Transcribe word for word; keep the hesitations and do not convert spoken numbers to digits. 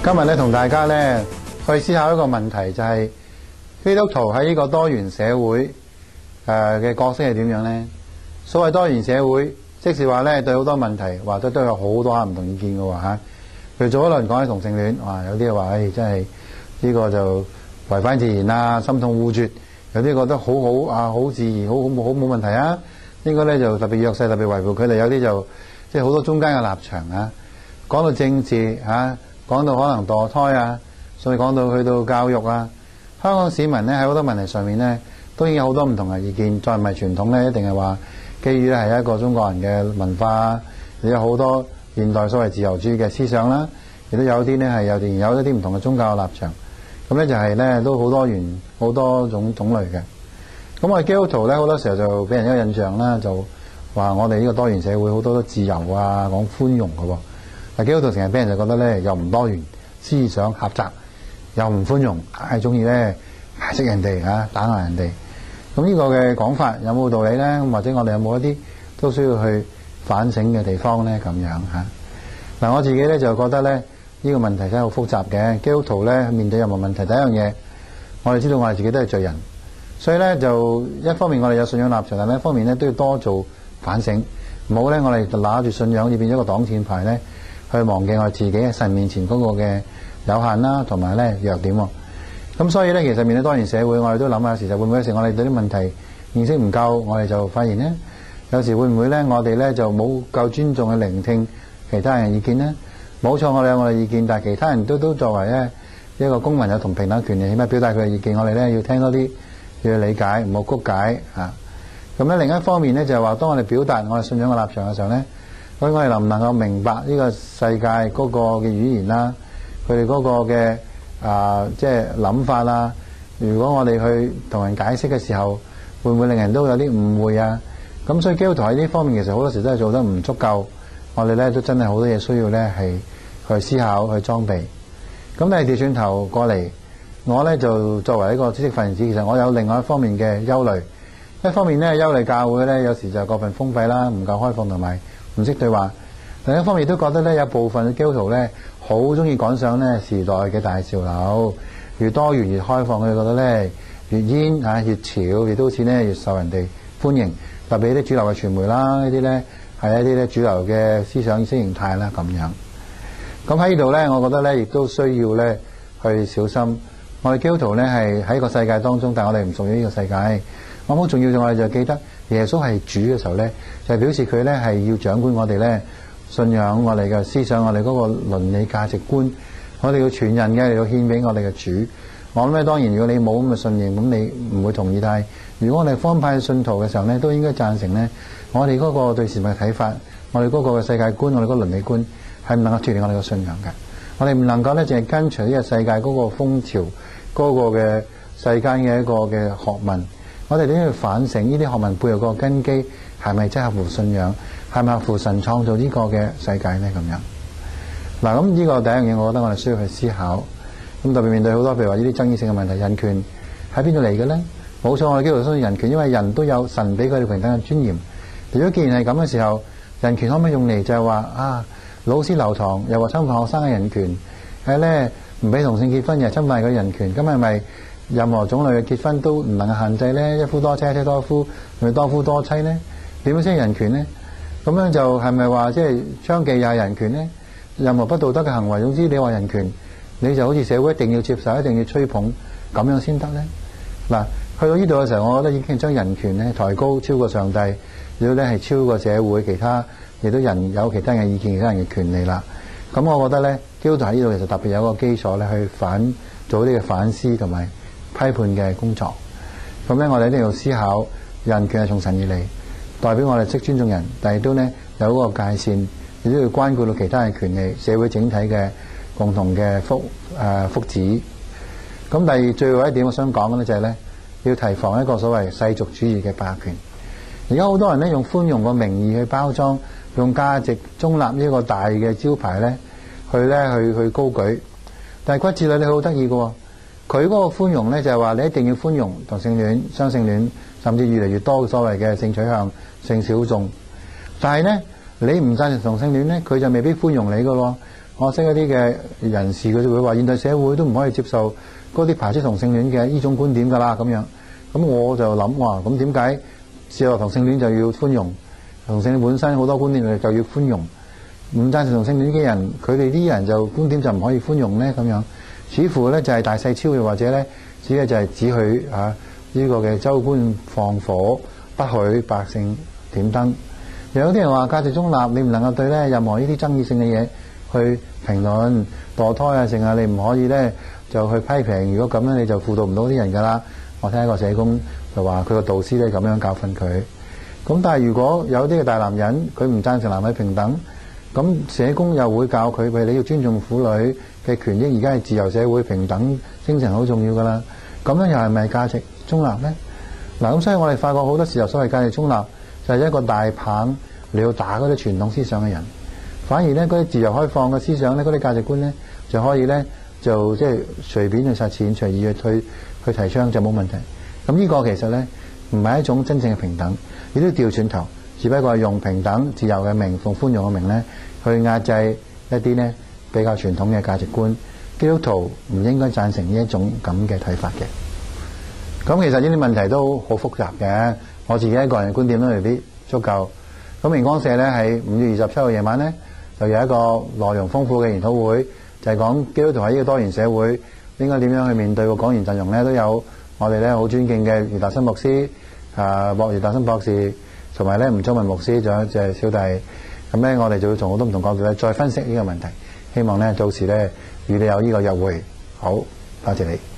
今日咧同大家咧去思考一個問題，就係基督徒喺呢個多元社會誒嘅角色係點樣咧？所謂多元社會，即是話咧對好多問題或者都有好多唔同意見嘅喎嚇。譬如早一輪講起同性戀，哇有啲話誒真係呢個就違反自然啊，心痛護絕；有啲覺得好好啊，好自然，好好好冇問題啊。應該咧就特別弱勢，特別維護佢哋。有啲就即係好多中間嘅立場啊。講到政治嚇，講到可能墮胎啊，所以講到去到教育啊，香港市民咧喺好多問題上面咧，都已經有好多唔同嘅意見。再唔係傳統咧，一定係話基於咧係一個中國人嘅文化，亦有好多現代所謂自由主義嘅思想啦，亦都有啲咧係有啲有一啲唔同嘅宗教嘅立場。咁咧就係咧都好多元好多種種類嘅。咁我哋基督徒咧好多時候就俾人一個印象啦，就話我哋呢個多元社會好多都自由啊，講寬容嘅喎。但基督徒成日俾人就覺得咧又唔多元，思想狹窄，又唔寬容，係中意咧排斥人哋嚇，打壓人哋。咁呢個嘅講法有冇道理咧？或者我哋有冇一啲都需要去反省嘅地方咧？咁樣嚇。嗱，我自己咧就覺得咧呢個問題真係好複雜嘅。基督徒咧面對任何問題，第一樣嘢我哋知道我哋自己都係罪人，所以咧就一方面我哋有信仰立場，但另一方面咧都要多做反省，唔好咧我哋就拿住信仰，要變咗個擋箭牌咧。去忘記我自己喺神面前嗰個嘅有限啦，同埋咧弱點喎。咁所以咧，其實面對多元社會，我哋都諗下時就會唔會有時我哋對啲問題認識唔夠，我哋就發現咧，有時會唔會咧，我哋咧就冇夠尊重去聆聽其他人嘅意見咧？冇錯，我哋有我哋意見，但係其他人都都作為咧一個公民有同平等權利，起碼表達佢嘅意見，我哋咧要聽多啲，要理解，唔好曲解嚇。咁咧另一方面咧就係話，當我哋表達我哋信仰嘅立場嘅時候咧。所以我哋能唔能夠明白呢個世界嗰個嘅語言啦，佢哋嗰個嘅啊即係諗法啦？如果我哋去同人解釋嘅時候，會唔會令人都有啲誤會啊？咁所以基督徒喺呢方面其實好多時都係做得唔足夠，我哋咧都真係好多嘢需要咧係去思考去裝備。咁但係調轉頭過嚟，我咧就作為一個知識分子，其實我有另外一方面嘅憂慮。一方面咧憂慮教會咧有時就過分封閉啦，唔夠開放同埋唔識對話。另一方面都覺得咧，有部分嘅基督徒咧，好中意趕上咧時代嘅大潮流，越多元越開放，佢哋覺得咧越煙啊越潮，亦都好似咧越受人哋歡迎。特別啲主流嘅傳媒啦，呢啲咧係一啲咧主流嘅思想意識形態啦咁樣。咁喺呢度咧，我覺得咧亦都需要咧去小心。我哋基督徒咧係喺個世界當中，但係我哋唔屬於呢個世界。我好重要嘅，我哋就記得耶穌係主嘅時候咧，就係表示佢咧係要掌管我哋咧信仰、我哋嘅思想、我哋嗰個倫理價值觀，我哋要全人嘅嚟到獻俾我哋嘅主。我諗咧，當然如果你冇咁嘅信念，咁你唔會同意。但係如果我哋方派信徒嘅時候咧，都應該贊成咧，我哋嗰個對事物嘅睇法，我哋嗰個嘅世界觀，我哋嗰個倫理觀係唔能夠脫離我哋嘅信仰嘅。我哋唔能夠咧淨係跟隨呢個世界嗰個風潮，嗰個嘅世間嘅一個嘅學問。我哋都要反省呢啲學問背後個根基係咪真係合乎信仰，係咪合乎神創造呢個嘅世界呢？咁樣嗱，咁呢個第一樣嘢，我覺得我哋需要去思考。咁特別面對好多譬如話呢啲爭議性嘅問題，人權喺邊度嚟嘅咧？冇錯，我哋基督徒相信人權，因為人都有神俾佢哋平等嘅尊嚴。如果既然係咁嘅時候，人權可唔可以用嚟就係話啊，老師留堂又話侵犯學生嘅人權，係咧唔俾同性結婚又侵犯佢人權，咁係咪？任何種類嘅結婚都唔能夠限制咧，一夫多妻，一妻多夫，係咪多夫多妻咧？點樣先係人權咧？咁樣就係咪話即係娼妓又係人權咧？任何不道德嘅行為，總之你話人權，你就好似社會一定要接受，一定要吹捧，咁樣先得咧？嗱，去到呢度嘅時候，我覺得已經將人權咧抬高，超過上帝，如果咧係超過社會其他，亦都人有其他人嘅意見，其他人嘅權利啦。咁我覺得咧，基督徒喺呢度其實特別有一個基礎咧，去反做呢個反思同埋批判嘅工作。咁咧，我哋一定要思考人權係從神而嚟，代表我哋識尊重人，但係都咧有嗰個界線，亦都要關顧到其他嘅權利、社會整體嘅共同嘅福誒、呃、福祉。咁第二最後一點我想講嘅咧就係咧，要提防一個所謂世俗主義嘅霸權。而家好多人咧用寬容個名義去包裝，用價值中立呢個大嘅招牌咧，去咧去去高舉。但係骨子裏你好得意嘅喎。佢嗰個寬容咧就係話你一定要寬容同性戀、雙性戀，甚至越嚟越多所謂嘅性取向、性小眾。但係咧，你唔贊成同性戀咧，佢就未必寬容你嘅喎。 我識一啲嘅人士，佢就會話現代社會都唔可以接受嗰啲排斥同性戀嘅呢種觀點㗎啦咁樣。咁我就諗話，咁點解自由同性戀就要寬容？同性戀本身好多觀點就要寬容，唔贊成同性戀嘅人，佢哋啲人就觀點就唔可以寬容咧咁樣。似乎咧就係大細超嘅，或者咧只係就係只許啊呢個嘅州官放火，不許百姓點燈。有啲人話價值中立，你唔能夠對咧任何呢啲爭議性嘅嘢去評論墮胎啊，成啊，你唔可以咧就去批評。如果咁樣你就輔導唔到啲人㗎啦。我聽一個社工就話佢個導師咧咁樣教訓佢。咁但係如果有啲嘅大男人佢唔贊成男女平等，咁社工又會教佢，譬如你要尊重婦女嘅權益，而家係自由社會，平等精神好重要㗎啦。咁樣又係咪價值中立呢？嗱，咁所以我哋發覺好多時候所謂價值中立就係一個大棒你要打嗰啲傳統思想嘅人，反而咧嗰啲自由開放嘅思想咧，嗰啲價值觀咧就可以咧就即係隨便去實踐，隨意去去去提倡就冇問題。咁呢個其實咧唔係一種真正嘅平等，亦都調轉頭，只不過係用平等、自由嘅名，同寬容嘅名咧去壓制一啲咧比較傳統嘅價值觀。基督徒唔應該贊成呢一種咁嘅睇法嘅。咁其實呢啲問題都好複雜嘅，我自己一個人嘅觀點都未必足夠。咁明光社咧喺五月二十七號夜晚咧就有一個內容豐富嘅研討會，就係講基督徒喺呢個多元社會應該點樣去面對。個講員陣容咧都有我哋咧好尊敬嘅余達新牧師、啊莫余達新博士，同埋咧吳宗文牧師，仲有隻小弟。咁咧我哋就會從好多唔同角度咧再分析呢個問題，希望咧到時咧與你有呢個約會。好，多謝你。